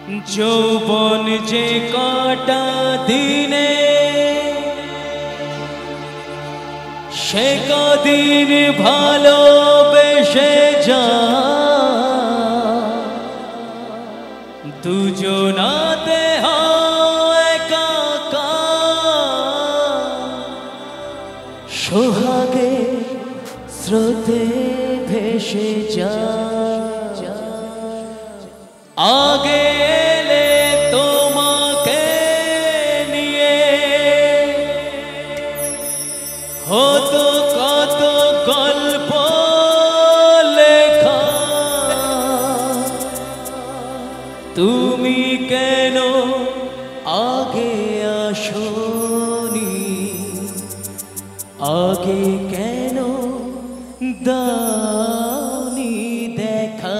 যৌবন যে কটা দিনে সে কদিন ভালোবেসে যা দুজনাতে একাকা সোহাগে স্রোতে ভেসে যা আগে এলে তোমাকে নিয়ে হতো কত গল্প লেখা তুমি কেন আগে আসোনি আগে কেন দাওনি দেখা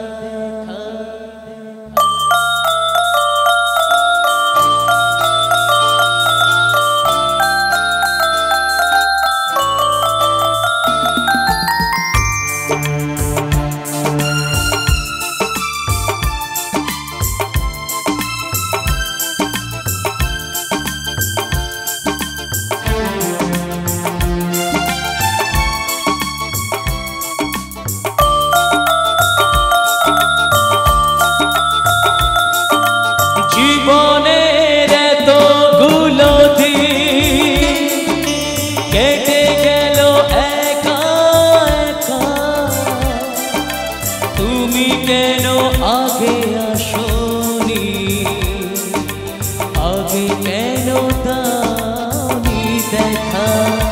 জীবনের এতগুলো দিন কেটে গেল একা একা তুমি কেন আগে আসোনি আগে কেন দাওনি দেখা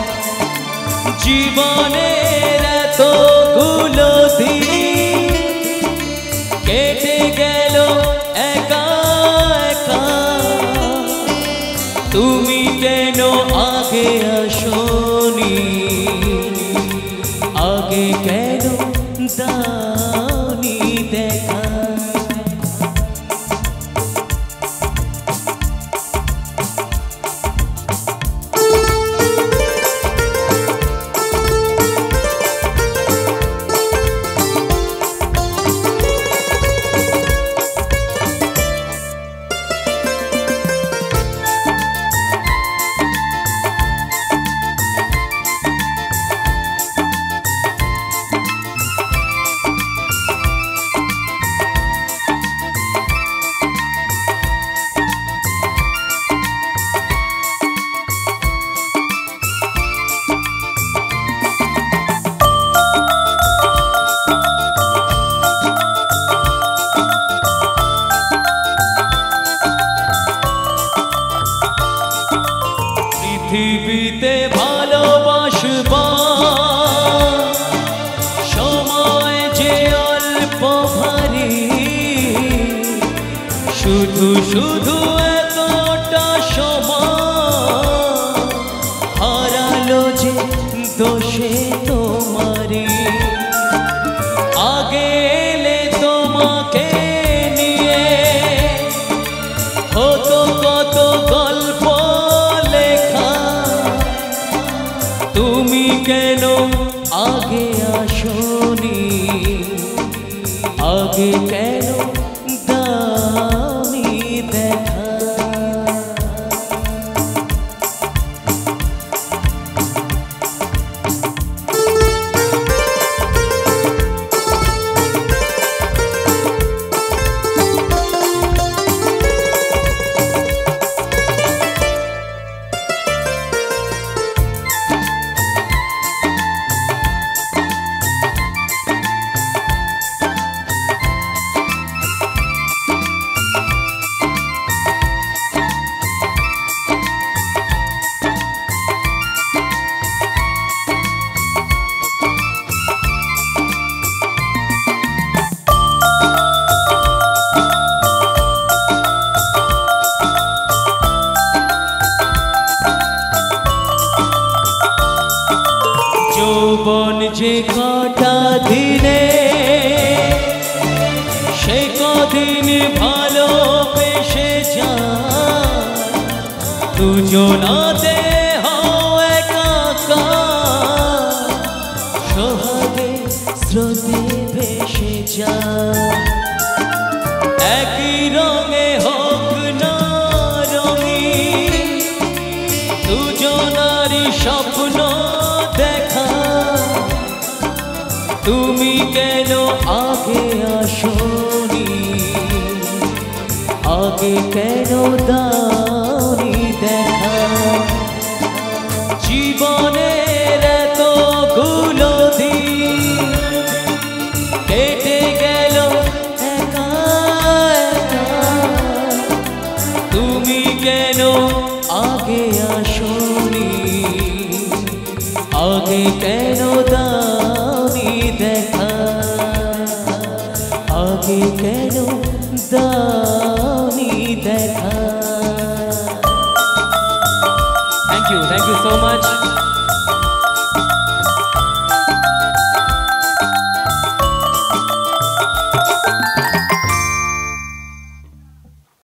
জীবনের এতগুলো দিন কেটে গেল একা তুমি কেন আগে আসোনি আগে কেন দাওনি দেখা পৃথিবীতে ভালোবাসবা সময় যে অল্প ভারী শুধু শুধু এতটা সময় হারালো যে দোষে তোমারি আগে এলে তোমাকে নিয়ে হতো কত গল্প তুমি কেন আগে আসোনি আগে কেন দাওনি দেখা যৌবন যে কটা দিনে সে কদিন ভালোবেসে যা দুজনাতে একাকা সোহাগে স্রোতে ভেসে যা একই রঙ কেন আগে আসোনি, আগে কেন দাওনি দেখা, জীবনের এতগুলো দিন কেটে গেল একা একা, তুমি কেন আগে আসোনি, আগে কেন দাওনি দেখা, আগে কেন দাওনি দেখা। Thank you so much.